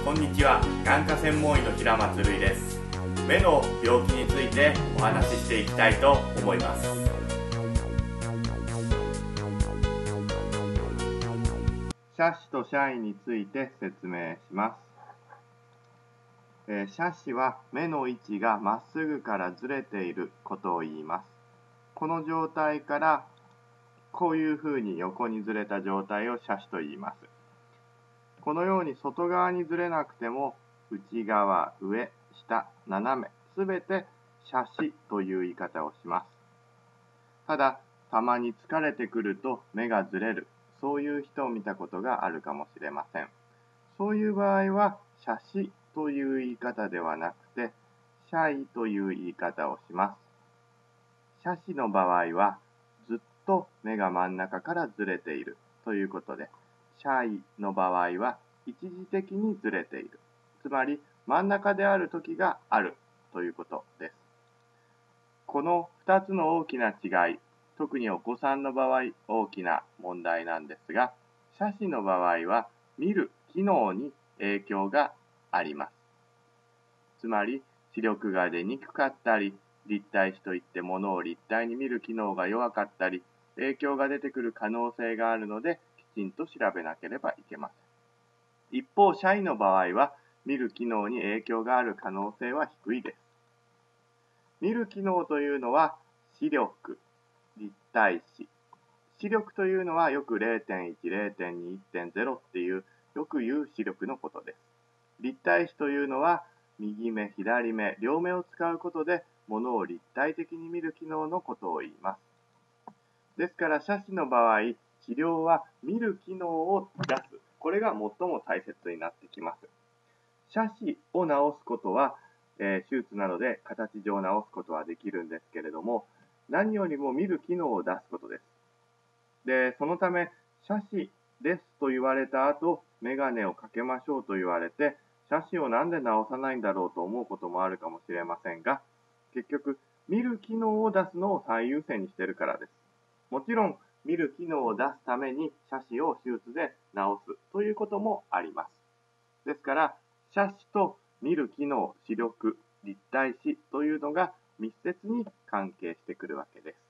こんにちは。眼科専門医の平松瑠衣です。目の病気についてお話ししていきたいと思います。斜視と斜位について説明します。斜視は目の位置がまっすぐからずれていることを言います。この状態からこういうふうに横にずれた状態を斜視と言います。このように外側にずれなくても内側、上、下、斜め、すべて斜視という言い方をします。ただ、たまに疲れてくると目がずれる、そういう人を見たことがあるかもしれません。そういう場合は、斜視という言い方ではなくて、斜位という言い方をします。斜視の場合は、ずっと目が真ん中からずれているということで、斜位の場合は一時的にずれている。つまり真ん中である時があるということです。この2つの大きな違い、特にお子さんの場合大きな問題なんですが、斜視の場合は見る機能に影響があります。つまり視力が出にくかったり、立体視といってものを立体に見る機能が弱かったり、影響が出てくる可能性があるので、きちんと調べなければいけません。一方、斜位の場合は、見る機能に影響がある可能性は低いです。見る機能というのは、視力、立体視。視力というのはよく 0.1、0.2、1.0 っていうよく言う視力のことです。立体視というのは、右目、左目、両目を使うことで、ものを立体的に見る機能のことを言います。ですから、斜視の場合、治療は見る機能を出す。これが最も大切になってきます。斜視を治すことは、手術などで形上治すことはできるんですけれども、何よりも見る機能を出すことです。で、そのため、斜視ですと言われた後、メガネをかけましょうと言われて、斜視をなんで治さないんだろうと思うこともあるかもしれませんが、結局、見る機能を出すのを最優先にしているからです。もちろん、見る機能を出すために斜視を手術で治すということもあります。ですから、斜視と見る機能、視力、立体視というのが密接に関係してくるわけです。